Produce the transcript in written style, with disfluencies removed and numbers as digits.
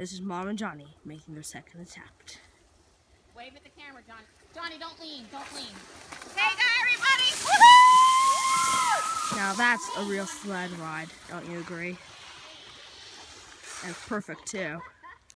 This is Mom and Johnny making their second attempt. Wave at the camera, Johnny. Johnny, don't lean, don't lean. Okay, go everybody! Woohoo! Now that's a real sled ride, don't you agree? And perfect too.